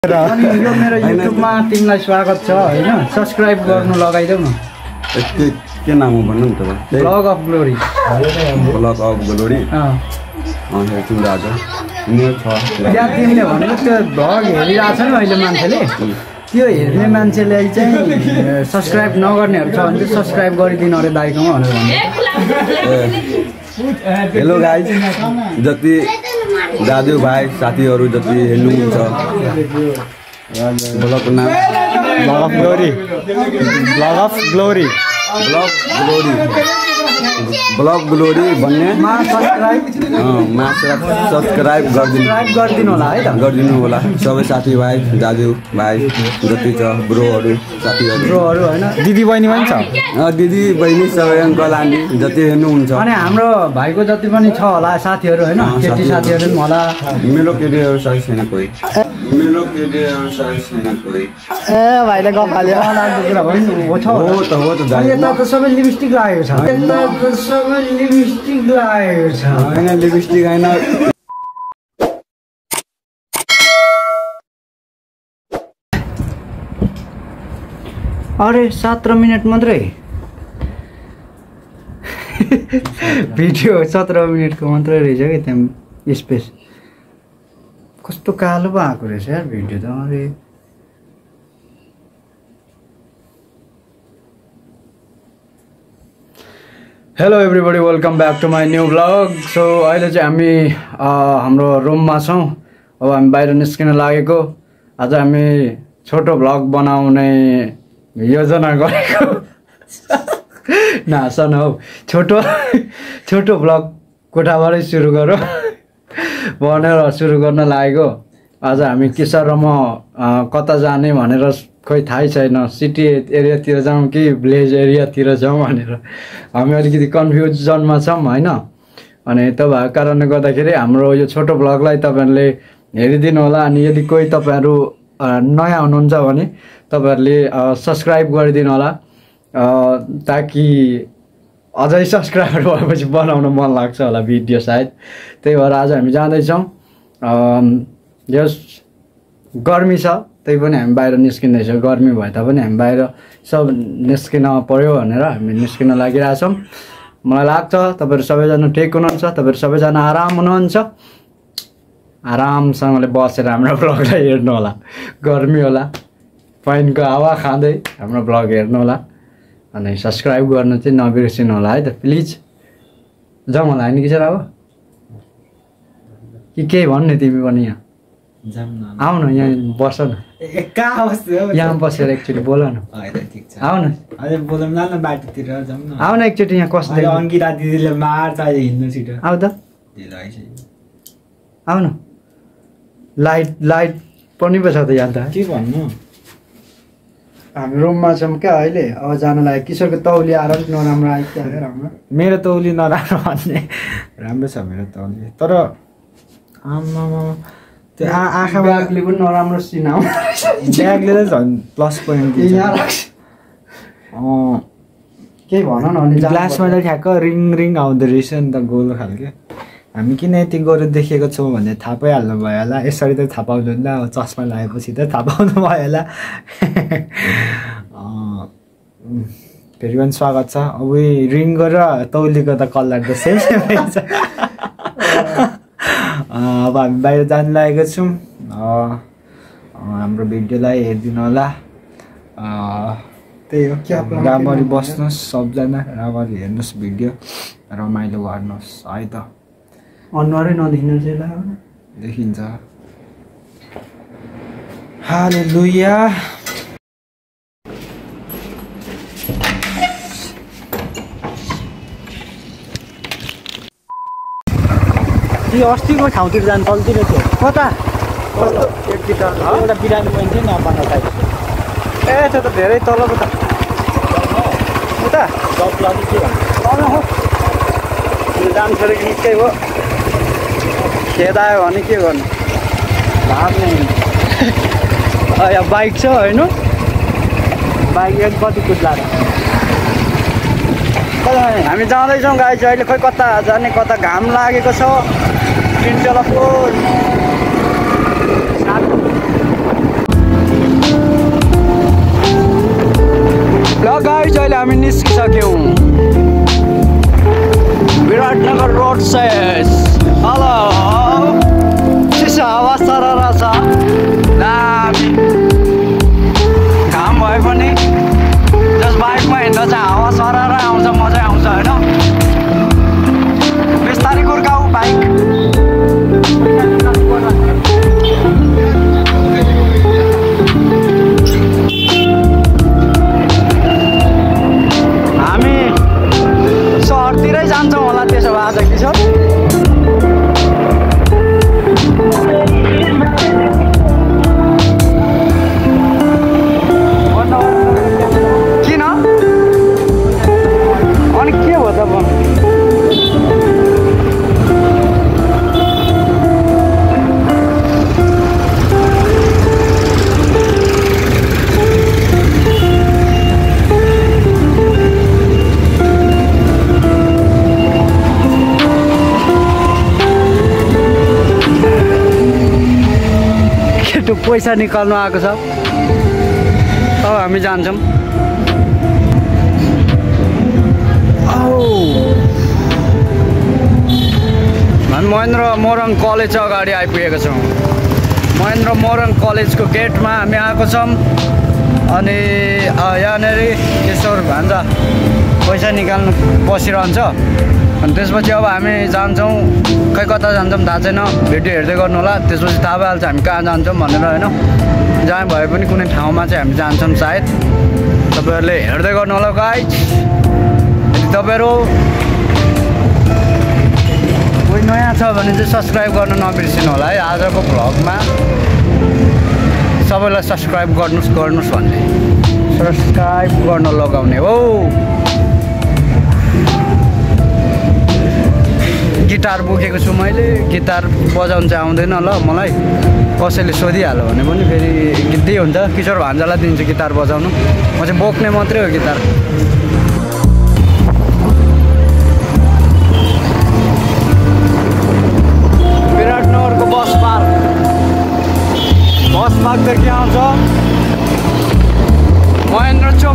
अनि यो मेरो युट्युबमा तिमीलाई स्वागत छ हैन सब्स्क्राइब गर्नु लगाइदेऊ न के नाम हो भन्नु नि त ब्लग अफ ग्लोरी हेर्छौँ आज मेरो छ यहाँ तिमीले भनेको त्यो भ्लग हेरिरहेछ नि अहिले मान्छेले त्यो हेर्ने मान्छेले चाहिँ सब्स्क्राइब नगर्नेहरू छ भने चाहिँ सब्स्क्राइब गरिदिनु अरे दाइकोमा भनेर भन्नु हेलो गाइज जति दाजुभाइ साथीहरू जति हेर्नुहुन्छ ब्लगको नाम ब्लग ग्लोरी भन्ने सब्सक्राइब गरिदिनु होला है त गरिदिनु होला सबै साथीभाइ दाजुभाइ जति छ ब्रोहरू साथीहरू हैन दिदी बहिनी पनि छ दिदी बहिनी सबै अङ्कल आन्टी जति हेर्नुहुन्छ अनि हाम्रो भाइको जति पनि छ होला साथीहरू हैन केटी साथीहरू पनि होला मेरो केटीहरू साथी छैन कोही ए भाइले गफ हाल्यो हो त यता त सबै लिपस्टिक लागेको छ होइन लिपस्टिक होइन अरे 17 मिनट मात्रै भिडियो 17 मिनटको मात्रै रहेछ कि त्यहाँ स्पेस कस्तो कालो पो आएको रहेछ यार भिडियो त अरे hello everybody welcome back to my new vlog so अहिले चाहिँ हामी हाम्रो रुममा छौँ अब हामी बाहिर निस्किन लागेको आज हामी छोटो ब्लग बनाउने योजना गरेको नासन हौ छोटो ब्लग कोठाबाटै सुरु गरौँ भनेर सुरु गर्न लागेको आज हामी किशोर र म कता जाने भनेर खोइ थाहै छैन सिटी एरियातिर जाउँ कि भिलेज एरियातिर जाउँ भनेर हामी अलिकति कन्फ्युजनमा छौँ होइन अनि त्यो भएको कारणले गर्दाखेरि हाम्रो यो छोटो ब्लगलाई तपाईँहरूले हेरिदिनु होला अनि यदि कोही तपाईँहरू नयाँ हुनुहुन्छ भने तपाईँहरूले सब्सक्राइब गरिदिनु होला ताकि अझै सब्सक्राइबर भएपछि बनाउन मन लाग्छ होला भिडियो सायद त्यही भएर आज हामी जाँदैछौँ यस गर्मी छ त्यही पनि हामी बाहिर निस्किँदैछौँ गर्मी भए तापनि हामी बाहिर सब निस्किन पर्यो भनेर हामी निस्किन लागिरहेछौँ मलाई लाग्छ तपाईँहरू सबैजना ठिक हुनुहुन्छ तपाईँहरू सबैजना आराम हुनुहुन्छ आरामसँगले बसेर हाम्रो ब्लगलाई हेर्नु होला गर्मी होला पानीको हावा खाँदै हाम्रो ब्लग हेर्नु होला अनि सब्सक्राइब गर्नु चाहिँ नबिर्सिनु होला है त प्लिज जाउँ होला होइन किशोर अब कि केही भन्ने तिमी पनि यहाँ आऊ न यहाँ बस न यहाँ बसेर एकचोटि बोल न आऊ न आऊ न एकचोटि यहाँ कस्तो अङ्किता दिदीले मार्छ हिँड्नु छिटो आऊ त आऊ न लाइट पनि पो छ त यहाँ त के भन्नु हामी रुममा छौँ क्या अहिले अब जान लाग्यो किशोरको तौली आएर पनि नराम्रो आइपुग्यो अरे राम्रो मेरो तौली नराम्रो भन्ने राम्रो छ मेरो तौली तर आमामा त्यो आँखा ब्यागले पनि नराम्रो सिन आउँछ ब्यागले त झन् प्लस पोइन्ट केही भन न अनि ग्लासमा त ठ्याक्क रिङ आउँदो रहेछ नि त गोलो खालको हामी किन यति गोरु देखेको छौँ भने थाहा पाइहाल्नु भयो होला यसरी त थाहा पाउँदैन अब चस्मा लगाएपछि त थाहा पाउनु भयो होला फेरि पनि स्वागत छ अब रिङको र तौलीको त कलर त सेम रहेछ अब हामी बाहिर जानु लागेको छौँ हाम्रो भिडियोलाई हेरिदिनु होला त्यही हो राम्ररी बस्नुहोस् सबजना राम्ररी हेर्नुहोस् भिडियो रमाइलो गर्नुहोस् है त अनुहारै नदेखिनु चाहिँ देखिन्छ हालेलुया यो अस्तिको ठाउँतिर जानु चल्तिर थियो कता एउटा बिरामी पोइन्ट थियो नि अपन साइड ए त्यो त धेरै तल पो त उता जब लागि के भन्नु जानु छोडेको निकै हो खेदायो भने के गर्नु भाग्ने यहाँ बाइक छ होइन बाइक एक कति कुद्ला हामी जाँदैछौँ गाई चाहिँ अहिले खोइ कता जाने कता घाम लागेको छ तिनतला पोल निस्किसक्यौँ विराटनगर रोड सेस हेलो चिसो हावा सरर छ दामी घाम भए पनि जस बाइकमा हिँड्दा चाहिँ हावा सरर आउँछ मजा आउँछ होइन बिस्तारै गुर्काऊ बाइक हामी सहरतिरै जान्छौँ होला त्यसो भए आज किशोर किन अनि के हो त केटो पैसा निकाल्नु आएको छ अब हामी जान्छौँ हामी महेन्द्र मोरङ कलेज अगाडि आइपुगेका छौँ महेन्द्र मोरङ कलेजको गेटमा हामी आएको छौँ अनि यहाँनिर किशोर भान्जा पैसा निकाल्नु बसिरहन्छ अनि त्यसपछि अब हामी जान्छौँ खै कता जान्छौँ थाहा छैन भिडियो हेर्दै गर्नु होला त्यसपछि थाहा भइहाल्छ हामी कहाँ जान्छौँ भनेर होइन जहाँ भए पनि कुनै ठाउँमा चाहिँ हामी जान्छौँ सायद तपाईँहरूले हेर्दै गर्नु होला गाइज यदि तपाईँहरू कोही नयाँ छ भने चाहिँ सब्सक्राइब गर्न नबिर्सिनु होला है आजको भ्लगमा सबैलाई सब्सक्राइब गर्नुहोस् भन्ने सब्सक्राइब गर्न लगाउने हो गिटार बोकेको छु मैले गिटार बजाउनु चाहिँ आउँदैन ल मलाई कसैले सोधिहाल्यो भने पनि फेरि गीतै हुन्छ किशोर भान्जालाई दिन्छु गिटार बजाउनु म चाहिँ बोक्ने मात्रै हो गिटार विराटनगरको बस पार्कदेखि आउँछ महेन्द्र चोक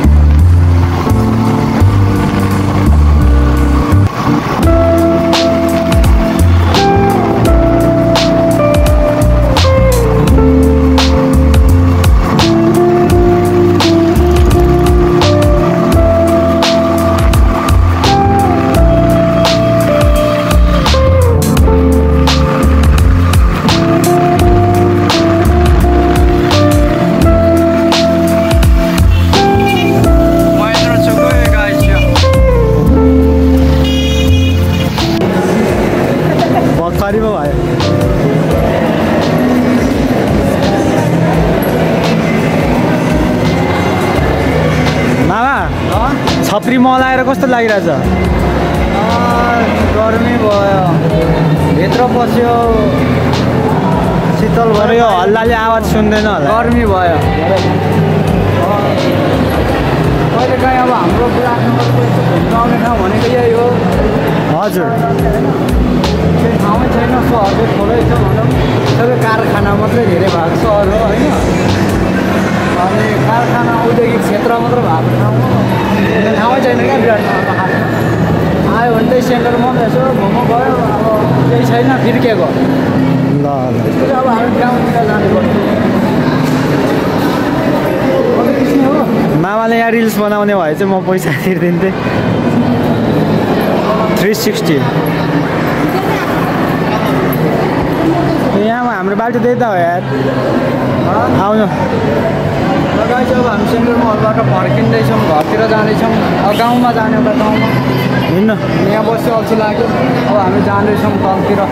छप्री मलाएर कस्तो लागिरहेछ गर्मी भयो भित्र बस्यो शीतल भयो यो हल्लाले आवाज सुन्दैन होला गर्मी भयो कहिले काहीँ अब हाम्रो विराटनगरको घुम्न आउने ठाउँ भनेको यही हो हजुर केही ठाउँै छैन सहरले खोलै छ भनौँ सबै कारखाना मात्रै धेरै भएको सहर हो होइन अनि कारखाना औद्योगिक क्षेत्र मात्र भएको ठाउँ हो ठाउँै छैन क्या विराटनगरमा आयो भने त्यही सेन्टरमा यसो मोमो भयो अब केही छैन फिर्केको ल त्यसपछि अब हामी गाउँतिर जाने गर्छौँ मामाले यहाँ रिल्स बनाउने भए चाहिँ म पैसा तिर्दिन्थेँ 360 यहाँ हाम्रो बाटो त्यही त हो यार आउनु लगाइछ अब हामी सेन्ट्रल मलबाट फर्किँदैछौँ घरतिर जाँदैछौँ अब गाउँमा जाने एउटा गाउँमा हिँड्नु यहाँ बस्यो अल्छी लाग्यो अब हामी जाँदैछौँ तलतिर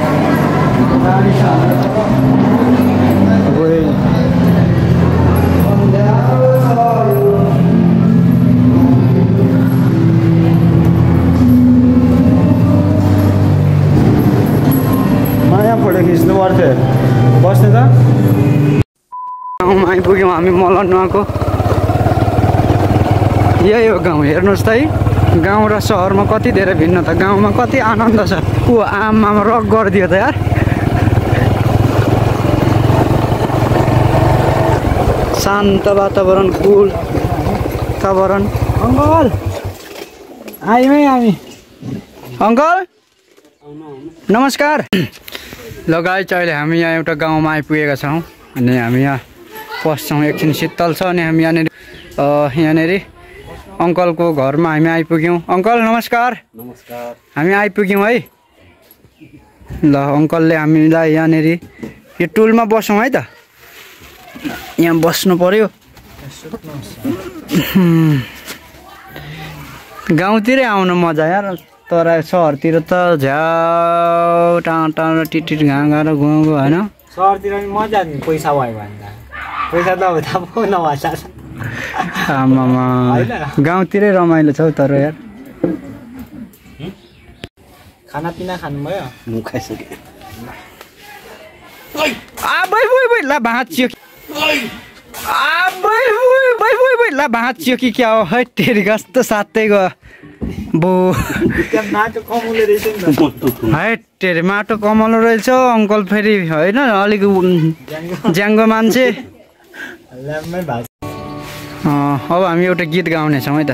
माया फोटो खिच्नु पर्थ्यो बस्ने त गाउँमा आइपुग्यौँ हामी मलनुवाको यही हो गाउँ हेर्नुहोस् त है गाउँ र सहरमा कति धेरै भिन्नता गाउँमा कति आनन्द छ आमा रक गरिदियो त यार शान्त वातावरण कुल वातावरण अङ्कल आइमै हामी अङ्कल नमस्कार। ल गाइस अहिले हामी यहाँ एउटा गाउँमा आइपुगेका छौँ अनि हामी यहाँ पस्छौँ। एकछिन शीतल छ अनि हामी यहाँनिर अङ्कलको घरमा हामी आइपुग्यौँ। अङ्कल नमस्कार। नमस्कार। हामी आइपुग्यौँ है। ल अङ्कलले हामीलाई यहाँनिर यो टुलमा बसौँ है त। यहाँ बस्नु पर्यो। गाउँतिरै आउनु मजा यार, तर सहरतिर त झ्याउ टाढो टाढो टिटिट घाँ गाह्रो गाउँ होइन। सहरतिर पनि मजा नि पैसा भयो भने त, पैसा त हो त नभएछ। आमामा गाउँतिरै रमाइलो छ हौ तर यार। खानापिना खानुभयो? म खाइसकेँ। ला भाँचियो ला भाँचियो कि क्या हो है तेरी कस्तो साथै गयो बो। माटो कमाउले रहेछ नि त। है तेरे माटो कमाउनु रहेछ अङ्कल फेरि होइन अलिक ज्याङ्गो मान्छे। अब हामी एउटा गीत गाउनेछौँ है त।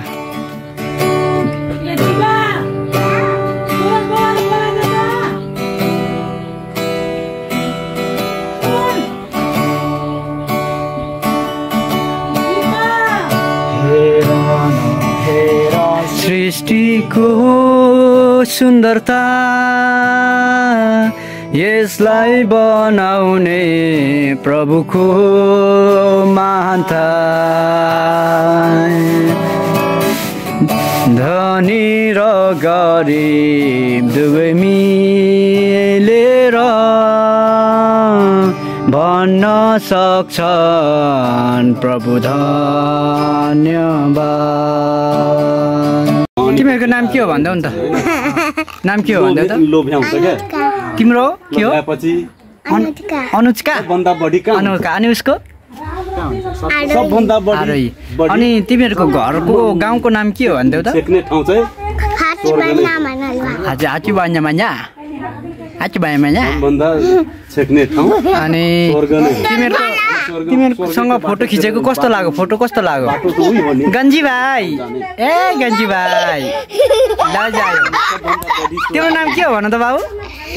सृष्टिको सुन्दरता यसलाई बनाउने प्रभुको महानता। धनी र गरिब दुवै मिलेर भन्न सक्छन् प्रभु धन्यवाद। तिमीहरूको नाम के हो भन्दा नि त? नाम के हो भन्दा त? लोभ्याउँछ क्या तिम्रो के हो? अनुष्का भन्दा बढी कहाँ अनुष्का अनि उसको सबभन्दा बढी अनि तिमीहरूको घरको गाउँको नाम के हो भन्दै त? छेक्ने ठाउँ चाहिँ हजुर हाची बान्या मान्या हाची बान्या मान्या भन्दा छेक्ने ठाउँ अनि तिमीहरूसँग फोटो खिचेको कस्तो लाग्यो? फोटो कस्तो लाग्यो? गन्जी भाइ ए गन्जी भाइ तिम्रो नाम के हो भन त बाबु?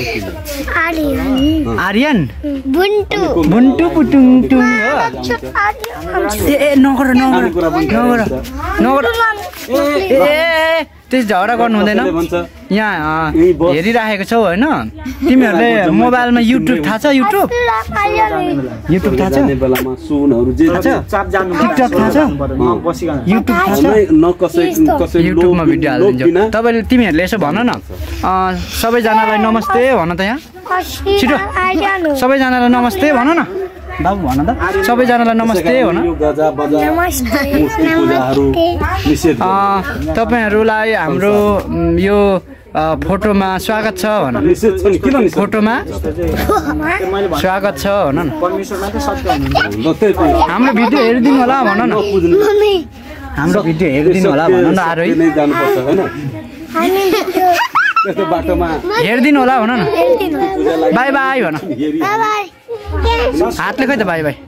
आर्यन बुन्टु पुटुङटुङ हो। ए नगर नगर नगर नगर ए त्यस झगडा गर्नु हुँदैन। यहाँ हेरिराखेको छौ होइन? तिमीहरूले मोबाइलमा युट्युब थाहा छ? युट्युब थाहा छ? टिकटक थाहा छ? युट्युब थाहा छ? युट्युबमा भिडियो हालिदिन्छ। तपाईँले तिमीहरूले यसो भन न, सबैजनालाई नमस्ते भन त। यहाँ छिटो सबैजनालाई नमस्ते भन न बाबु, भन त सबैजनालाई नमस्ते भन। तपाईँहरूलाई हाम्रो यो फोटोमा स्वागत छ भन। फोटोमा स्वागत छ भन न। हाम्रो भिडियो हेरिदिनु होला भन न। हाम्रो भिडियो हेरिदिनु होला भन न। आरोही हेरिदिनु होला भन न। बाई बाई भन। हातले खै त bye bye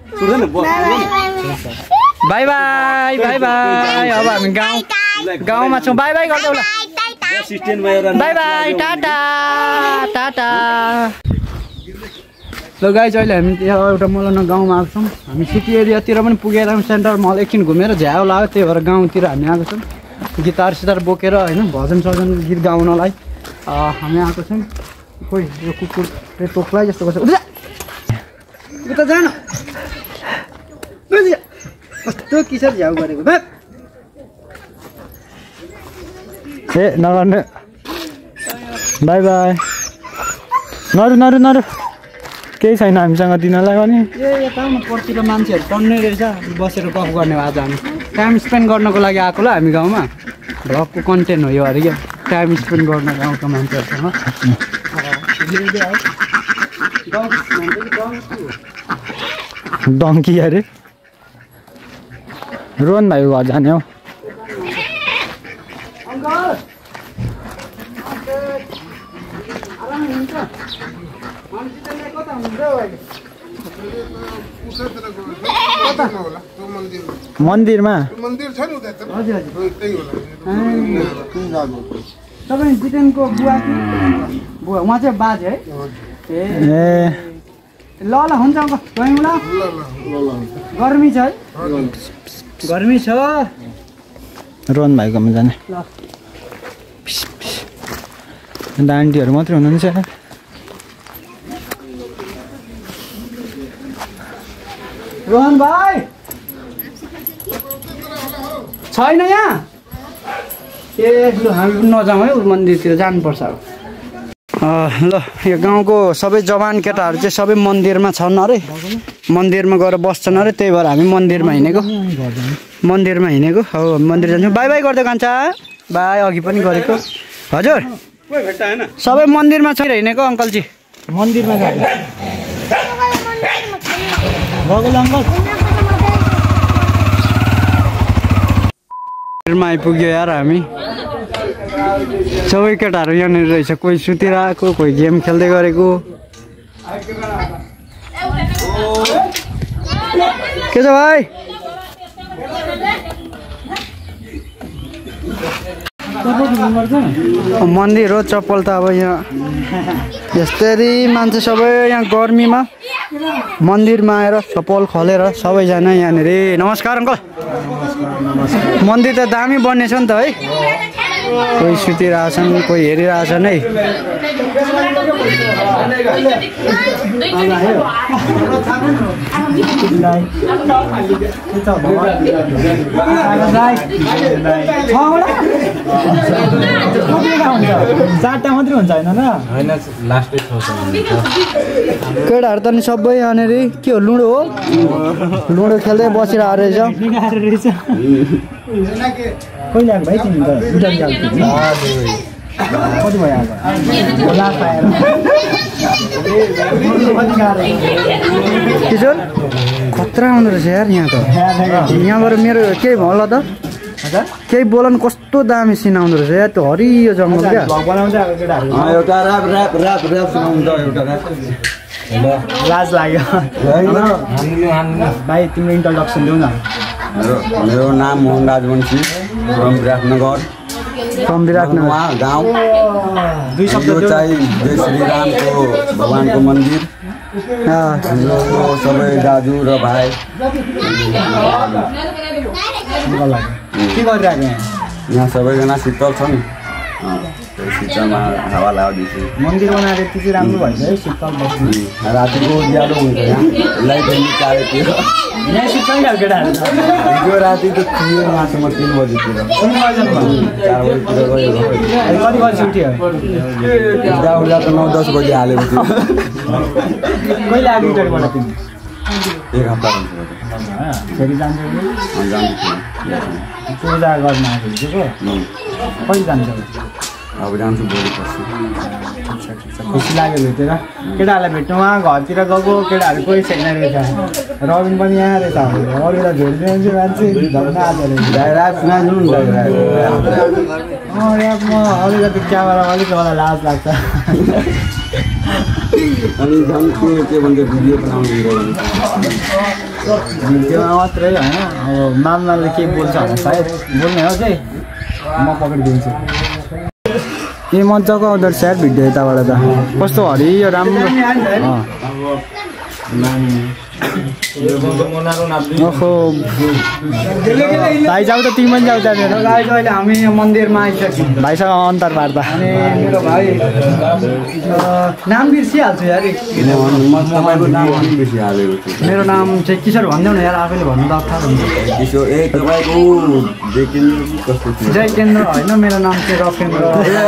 bye bye bye bye. अब हामी गाउँमा छौँ। बाई बाई गर्दै होला। Bye bye tata tata. ल गाइज अहिले हामी यहाँ एउटा मलौना गाउँमा आएको छौँ। हामी सिटी एरियातिर पनि पुगेर सेन्टर मल एकछिन घुमेर झ्याउ लाग्यो, त्यही भएर गाउँतिर हामी आएको छौँ गिटार सिटार बोकेर होइन, भजन सजन गीत गाउनलाई हामी आएको छौँ। खोइ यो कुकुरले टोक्ला जस्तो गर्छ। उता जान कस्तो किसर झ्याउ गरेको ए नगर्ने। By by. नरु नरु नरु केही छैन हामीसँग दिनलाई पनि। ए यता पर्तिर मान्छेहरू टन्नै रहेछ बसेर गफ गर्ने आज हामी टाइम स्पेन्ड गर्नको लागि आएको ल हामी गाउँमा। भ्लगको कन्टेन्ट हो यो अरे क्या, टाइम स्पेन्ड गर्न गाउँको मान्छेहरूसँग। डङ्की अरे रोहन भाइ घर जाने हो। मन्दिरमा मन्दिर छ नि उता त हजुर हजुर त्यही होला तपाईँ जितेनको बुवा कि बुवा उहाँ चाहिँ बाजे है ए ल ल हुन्छ अङ्कल गयौँ ल गर्मी छ है गर्मी छ रोहन भाइकोमा जाने ल अन्त आन्टीहरू मात्रै हुनुहुन्छ रोहन भाइ छैन यहाँ ए लु हामी पनि नजाउँ है मन्दिरतिर जानुपर्छ अब ल यो गाउँको सबै जवान केटाहरू चाहिँ सबै मन्दिरमा छन् अरे मन्दिरमा गएर बस्छन् अरे त्यही भएर हामी मन्दिरमा हिँडेको हो मन्दिर जान्छौँ बाई बाई गर्दै कान्छा बाई अघि पनि गरेको हजुर सबै मन्दिरमा छ हिँडेको अङ्कलजी मन्दिरमा गएको मन्दिरमा आइपुग्यो यार हामी सबै केटाहरू यहाँनिर रहेछ कोही सुतिरहेको कोही गेम खेल्दै गरेको के छ भाइ मन्दिर हो चप्पल त अब यहाँ यस्तै मान्छे सबै यहाँ गर्मीमा मन्दिरमा आएर चप्पल खोलेर सबैजना यहाँनिर नमस्कार अङ्कल मन्दिर त दामी बन्नेछ नि त है कोही सुतिरहेछन् कोही हेरिरहेछन् है चारवटा मात्रै हुन्छ होइन केटाहरू त नि सबै यहाँनिर के हो लुडो हो लुडो खेल्दै बसिरहेको रहेछ कहिले आएको भाइ तिमी त कति भयो किशोर खतरा आउँदो रहेछ यार यहाँ त यहाँबाट मेरो केही होला त केही बोल न कस्तो दामी सिन आउँदो रहेछ यार त्यो हरियो जङ्गल क्या एउटा ऱ्याप सुनाउँछ एउटा ऱ्याप लाज लाग्यो भाइ तिम्रो इन्ट्रोडक्सन देऊ न मेरो नाम मोहन राजवंशी फ्रम विराटनगर विराटनगर गाउँ दुई शब्द यो चाहिँ जय श्री रामको भगवानको मन्दिर हाम्रो सबै दाजु र भाइ के गरिरहेको यहाँ सबैजना शीतल छन् शीतलमा हावा लाग्दैछु मन्दिर बनाएर यति चाहिँ राम्रो भन्छ है शीतल बस्नु रातिको उज्यालो हुन्छ यहाँ लाइट चारैतिर यहाँ शीतल केटाहरू हिजो राति त थियो मासुमा 3 बजीतिर 4 बजीतिर गयो कति बजी उठ्यो उठ्दा त 9-10 बजी हालेको थियो कहिले आएको इन्टरबाट तिमी एक हप्ता हुन्छ फेरि जान्छौ पूजा गर्न आएको हिजोको कहिले जान्छौ अब जान्छु भोलि पर्सि खुसी लाग्यो भेटेर केटाहरूलाई भेट्नु उहाँ घरतिर गएको केटाहरू कोही छैन रहेछ रबिन पनि यहाँ रहेछ अरू त भेट्ने मान्छे झन्डा आएको रहेछ ऱ्याप सुनाइदिनु नि म अलिकति क्यामेरा अलिक मलाई लाज लाग्छ अनि झन् के भन्छ भिडियो बनाउनु भिडियोमा मात्रै होइन अब मामलाले के बोल्छ भने सायद बोल्ने हो चाहिँ म पक्रिदिन्छु ए मजाको आउँदो रहेछ यार भिडियो यताबाट त कस्तो हरियो राम्रो ओहो भाइ जाऊ त तिमी पनि जाऊ त्यहाँनिर अहिले हामी मन्दिरमा आइसक्यौँ भाइसँग अन्तर पार्दा अनि मेरो भाइ नाम बिर्सिहाल्छु यार बेसी हालेको छु मेरो नाम चाहिँ किशोर भनिदेऊ न यार आफैले भन्नु त अप्ठ्यारो हुन्छ किशोर तपाईँको जय केन्द्र होइन मेरो नाम चाहिँ रकेन्द्र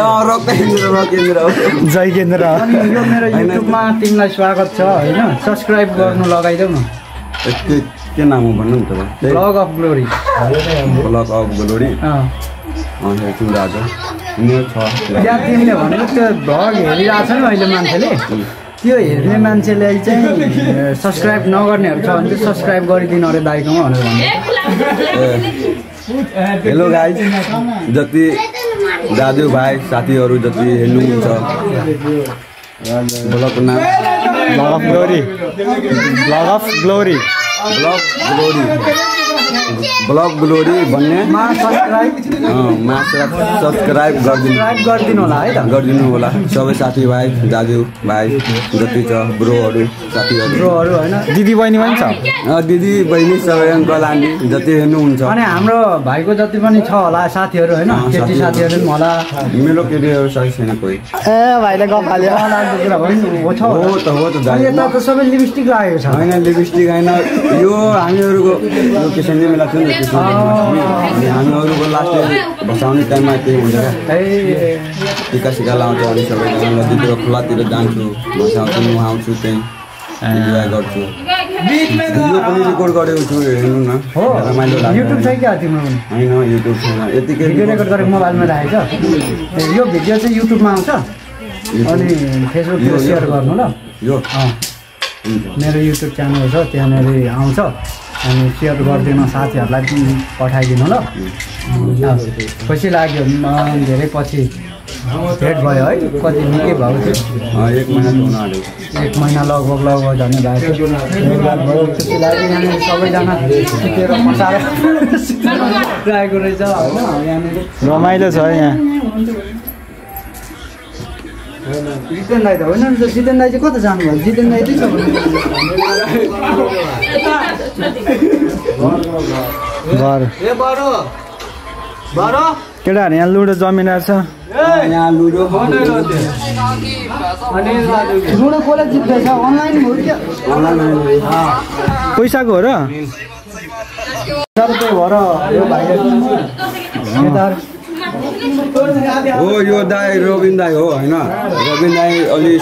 जय केन्द्र अनि यो मेरो युट्युबमा तिमीलाई स्वागत छ होइन सब्सक्राइब गर्नु लगाइदेऊ न के नाम हो भन्नु नि तपाईँ vlog of glory vlog of glory आज यहाँ तिमीले भनेको त्यो भ्लग हेरिरहेको छ नि अहिले मान्छेले त्यो हेर्ने मान्छेले चाहिँ सब्सक्राइब नगर्नेहरू छ भने चाहिँ सब्सक्राइब गरिदिनु अरे दाइकोमा भनेर भन्नु हेलो गाइज जति दाजुभाइ साथीहरू जति हेर्नुहुन्छ ब्लगको नाम vlog of glory vlog of glory vlog glory vlog glory भन्ने सब्सक्राइब गरिदिनु होला है त गरिदिनु होला सबै साथीभाइ दाजुभाइ जति छ ब्रोहरू साथीहरू होइन दिदी बहिनी पनि छ दिदी बहिनी सबै अङ्कल आन्टी जति हेर्नुहुन्छ अनि हाम्रो भाइको जति पनि छ होला साथीहरू होइन केटी साथीहरू पनि होला मेरो केटीहरू साथी छैन कोही ए भाइले गफ हाल्यो हो त दाइ यता त सबै लिपस्टिक लागेको छ होइन लिपस्टिक होइन यो हामीहरूको लोकेसनले मिलाएको छ नि हामीहरूको लास्ट भसाउने टाइममा त्यही हुन्छ क्या टिका सिका लाउँछ अनि सबैजना नदीतिर खोलातिर जान्छु भसाउँछु नुहाउँछु त्यहीँ इन्जोय गर्छु यो पनि रेकर्ड गरेको छु हेर्नु न रमाइलो लाग्छ युट्युब छ क्या तिम्रो होइन युट्युब छैन यतिकै भिडियो रेकर्ड गरेको मोबाइलमा राखेको छ यो भिडियो चाहिँ युट्युबमा आउँछ अनि फेसबुकमा सेयर गर्नु ल यो मेरो युट्युब च्यानल छ त्यहाँनिर आउँछ अनि सेयर गरिदिनु साथीहरूलाई पनि पठाइदिनु ल खुसी लाग्यो धेरै पछि भेट भयो है कति निकै भएको थियो 1 महिना हुन आँट्यो 1 महिना लगभग झन् भएको थियो खुसी लाग्यो यहाँनिर सबैजना सुतेर मसाएर राखेको रहेछ होइन यहाँनिर रमाइलो छ यहाँ जितेन दाई त होइन नि त जितेन दाई चाहिँ कता जानुभयो जितेन दाई चाहिँ घर केटाहरू यहाँ लुडो जमिरहेको छ यहाँ लुडो लुडो कसले जित्दैछ अनलाइन हो क्या पैसाको हो र रुपियाँ भएर यो भाइले हो यो दाई रबिन दाई हो होइन रबिन दाई अलि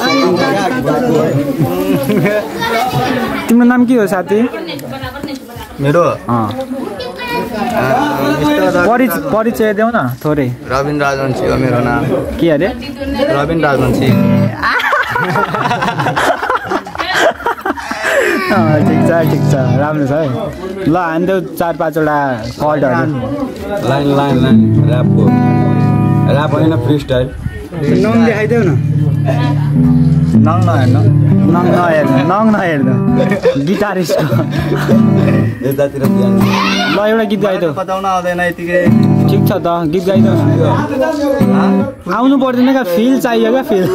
तिम्रो नाम के हो साथी मेरो परिचय देऊ न थोरै रबिन राजवंशी हो मेरो नाम के अरे रबिन राजवंशी ठिक छ राम्रो छ है ल हान्देऊ 4-5 वटा कर्डहरू लाइन ऱ्यापको ऱ्याप होइन फ्री स्टाइल नङ देखाइदेऊ न नङ नहेर्नु गिटारिस्टको यतातिर ध्यान ल एउटा गीत गाइदेऊ बताउन आउँदैन यतिकै ठिक छ त गीत गाइदेऊ आउनु पर्दैन क्या फिल चाहियो क्या फिल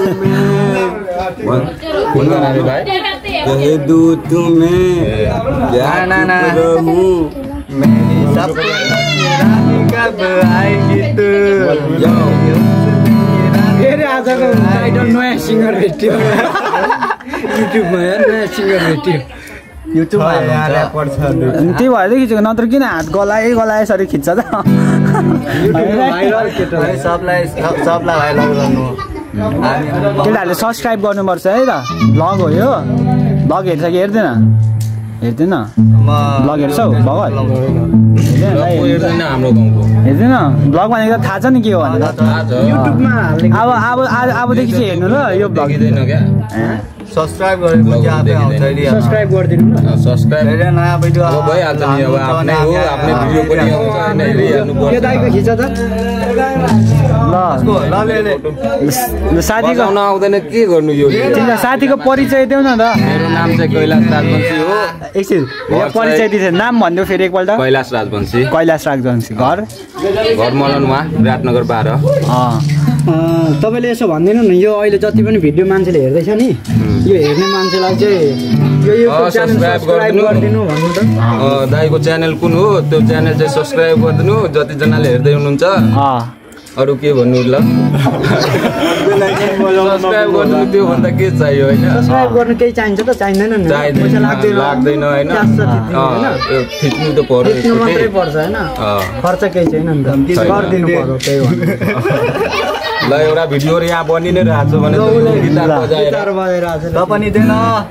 कह दूं तुम्हें क्या रहूं मेरी सपना कब आएगी तू फेरि आजको टाइटल नयाँ सिङ्गर भेट्यो युट्युबमा नयाँ सिङ्गर भेट्यो युट्युबमा पर्छ त्यही भएर खिचेको नत्र किन हात गलाए यसरी खिच्छ त सबलाई भाइरल गर्नु केटाहरूले सब्सक्राइब गर्नुपर्छ है त भ्लग हो यो भ्लग हेर्छ कि हेर्दैन भ्लग हेर्छौ भगत हेर्दैन भ्लग भनेको थाहा छ नि के हो भनेर अबदेखि चाहिँ हेर्नु ल यो भ्लग सब्सक्राइब गरेपछि आफै आउँछ नि सब्सक्राइब गरिदिनु न सब्सक्राइब धेरै नयाँ भिडियो भइहाल्छ नि अब आफ्नै भिडियो पनि आउँछ हैन हेरिहाल्नु पर्छ के दाइको खिच त ल साथीको आउँदैन के गर्नु यो तिम्रो साथीको परिचय देऊ न त मेरो नाम चाहिँ कैलाश राजवंशी हो एकछिन परिचय दिन्छ नाम भन्दियो फेरि एकपल्ट कैलाश राजवंशी घर मलनमा विराटनगर 12 तपाईँले यसो भनिदिनु न यो अहिले जति पनि भिडियो मान्छेले हेर्दैछ नि यो हेर्ने मान्छेलाई चाहिँ यो युट्युब च्यानल सब्स्क्राइब गरिदिनु भन्नु त दाइको च्यानल कुन हो त्यो च्यानल चाहिँ सब्स्क्राइब गरिदिनु जति जनाले हेर्दै हुनुहुन्छ अरु के भन्नु ल सब्स्क्राइब गर्नु त्यो भन्दा के चाहियो हैन सब्स्क्राइब गर्नु केही चाहिन्छ त चाहिदैन नि पैसा लाग्दैन हैन थिच्नु त पर्छ थिच्नु मात्रै पर्छ हैन खर्च केही छैन नि त गर्दिनु पर्यो त्यही हो ल एउटा भिडियो यहाँ बनि नै रहेछ भने गिटार बजाएर त पनि देन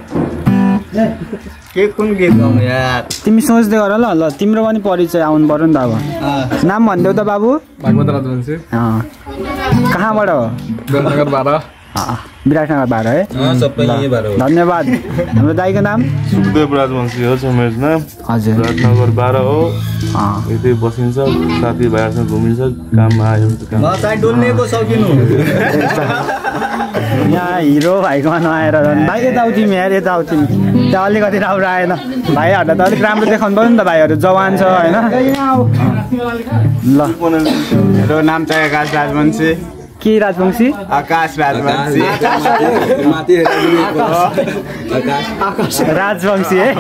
के कुन गीत गाउनु यार तिमी सोच्दै गर ल तिम्रो पनि परिचय आउनु पर्यो नि त अब नाम भन्देऊ त बाबु भागवत राजवंशी कहाँबाट हो विराटनगर 12 है सबै यही 12 हो धन्यवाद हाम्रो दाइको नाम सुखदेव राजवंशी हो मेरो नाम हजुर विराटनगर 12 हो यतै बसिन्छ साथीभाइहरूसँग घुमिन्छ काममा आयो म चाहिँ डुल्ने पो सकिनु यहाँ हिरो भाइकोमा नआएर भाइ यता आउ तिमी यार यता आउ तिमी त्यहाँ अलिकति राम्रो आएन भाइहरूलाई त अलिक राम्रो देखाउनु पर्यो नि त भाइहरू जवान छ होइन ल मेरो नाम चाहिँ आकाश राजवंशी के राजवंशी आकाश राजवंशी राजवंशी है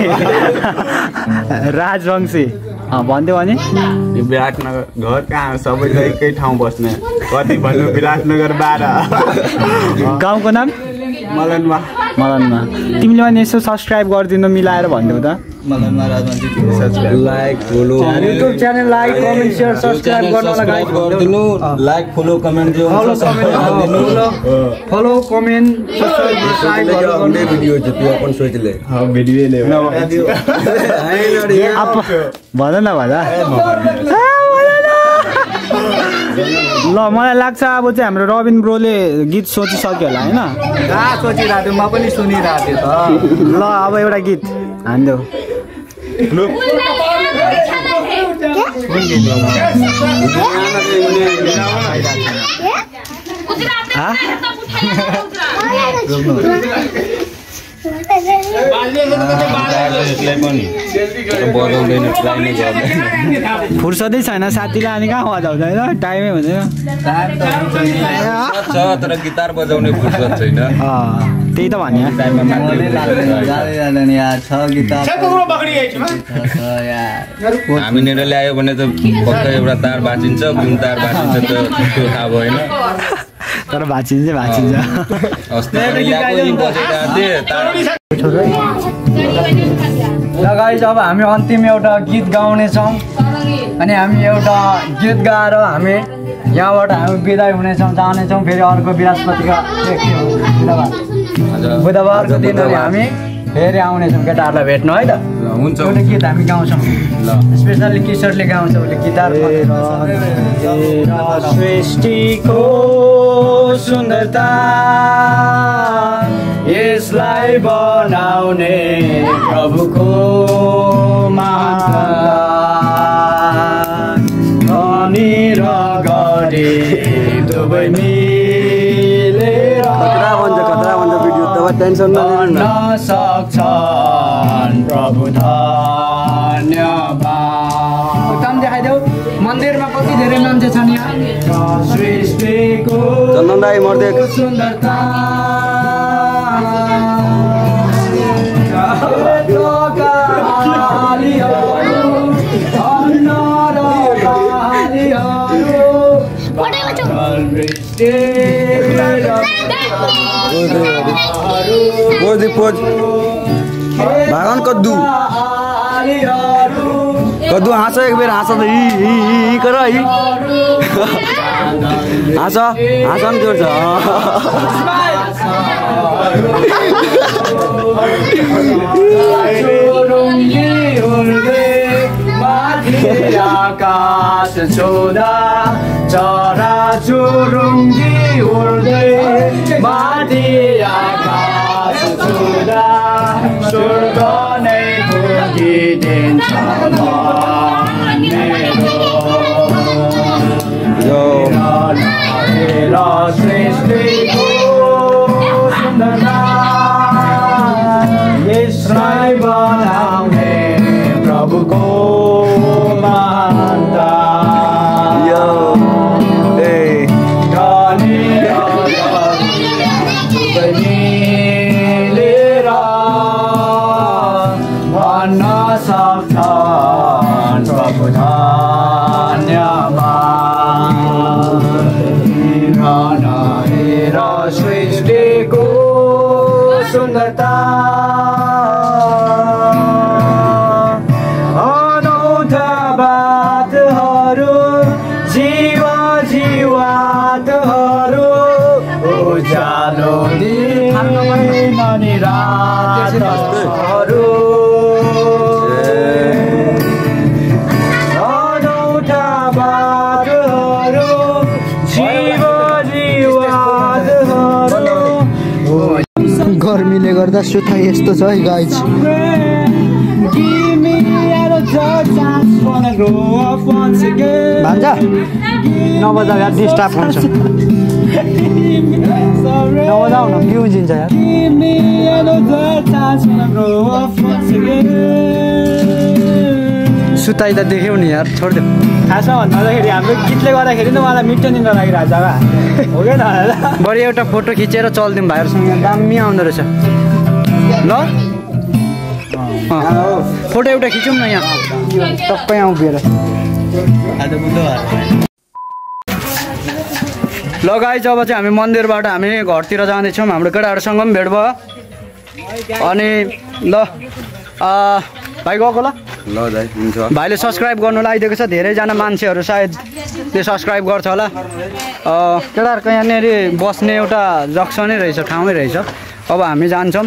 राजवंशी भन्थ्यो भने विराटनगर घर कहाँ सबै एकै ठाउँ बस्ने कति भन्नु विराटनगर 12 गाउँको नाम मलनमा तिमीले भने यसो सब्सक्राइब गरिदिनु मिलाएर भनिदेऊ त मलनमा Rajbanshi like follow YouTube channel like comment share subscribe गर्नलाई गाइस गरिदिनु लाइक फलो कमेन्ट जो फलो कमेन्ट सब्स्क्राइब गर्नु भिडियो चाहिँ त्यो अपन सोचले भिडियो ले भन न भन ल मलाई लाग्छ अब चाहिँ हाम्रो रबिन ब्रोले गीत सोचिसक्यो होला होइन कहाँ सोचिरहेको थियो म पनि सुनिरहेको थिएँ त ल अब एउटा गीत हान्देऊ फुर्सदै छैन साथीलाई अनि कहाँ बजाउँदैन टाइमै हुँदैन तर गिटार बजाउने फुर्सद छैन त्यही त भन्यो हामीनेर ल्यायो भने त पक्का एउटा तार भाँचिन्छ कुन तार भाँचिन्छ त त्यो थाहा भएन तर भाँचिन्छ ल गाइस अब हामी अन्तिम एउटा गीत गाउनेछौँ अनि हामी एउटा गीत गाएर हामी यहाँबाट हामी बिदाई हुनेछौँ जानेछौँ फेरि अर्को बृहस्पतिको बुधबारको दिन हामी फेरि आउनेछौँ केटाहरूलाई भेट्नु है त हुन्छ एउटा गीत हामी गाउँछौँ ल स्पेसल्ली किशोरले गाउँछ उसले गिटार सृष्टिको सुन्दरता यसलाई बनाउने प्रभुको अनि र गरे दुवै मिलेर खतरा भन्छ भिडियो त टेन्सन गर्न सक्छन् प्रभु धन्यवाद काम देखाइदेऊ मन्दिरमा कति धेरै मान्छे छन् यहाँ सृष्टिको चन्दन दाइ मर्दे सुन्दरता पोज भागन कद्दू हाँस एक बेर हाँस त हि कर हाँस नि जोड्छ आकाश छोदा चरा चुरुङ्गी उड्दै माथि आकाश छोदा स्वर्ग नै पुगिदिन्छ मेरो सृष्टिको सुन्दरता यसलाई बनाउने प्रभुको महानता मिलेर भन्न सक्छन् प्रभु धन्यवाद हेर सृष्टिको सुन्दरता अनौठा बातहरू जीवातहरू उज्यालो रातहरू अनौठा बातहरू जीवातहरू गर्मीले गर्दा सुता यस्तो छ है गाइस भान्जा नबजा डिस्टर्ब हुन्छ नबजाऊ न बिउजिन्छ यार सुताइ त देख्यौ नि यार छोडिदेऊ खासमा भन्दाखेरि हाम्रो गीतले गर्दाखेरि त मलाई मिठो निन्द्रा लागिरहेको छ हो क्या बरु एउटा फोटो खिचेर चल्दिउँ भाइहरूसँग दामी आउँदो रहेछ ल फोटो एउटा खिचौँ न यहाँ टक्कै आउँ बिएर ल गाइस अब चाहिँ हामी मन्दिरबाट हामी घरतिर जाँदैछौँ हाम्रो केटाहरूसँग पनि भेट भयो अनि ल भाइ गएको ल दाइ हुन्छ भाइले सब्सक्राइब गर्नु लागिदिएको छ धेरैजना मान्छेहरू सायद त्यो सब्सक्राइब गर्छ होला केटाहरूको यहाँनिर बस्ने एउटा जक्सनै रहेछ ठाउँै रहेछ अब हामी जान्छौँ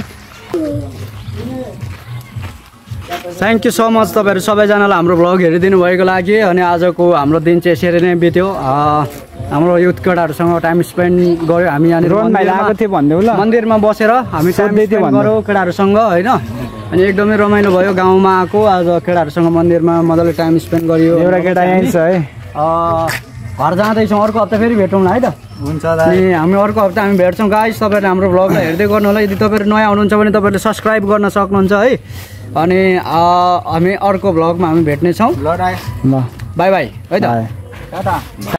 थ्याङ्क यू सो मच तपाईँहरू सबैजनालाई हाम्रो भ्लग हेरिदिनु भएको लागि अनि आजको हाम्रो दिन चाहिँ यसरी नै बित्यो हाम्रो युथ केटाहरूसँग टाइम स्पेन्ड गऱ्यो हामी यहाँनिर मन्दिरमा बसेर हामी टाइम स्पेन्ड गऱ्यौँ केटाहरूसँग होइन अनि एकदमै रमाइलो भयो गाउँमा आएको आज केटाहरूसँग मन्दिरमा मजाले टाइम स्पेन्ड गरियो एउटा केटा यहीँ छ है घर जाँदैछौँ अर्को हप्ता फेरि भेटौँला है त हुन्छ अनि हामी अर्को हप्ता हामी भेट्छौँ गाइस तपाईँहरूले हाम्रो भ्लगलाई हेर्दै गर्नु होला यदि तपाईँहरू नयाँ हुनुहुन्छ भने तपाईँहरूले सब्सक्राइब गर्न सक्नुहुन्छ है अनि हामी अर्को भ्लगमा हामी भेट्नेछौँ ल बाई बाई है त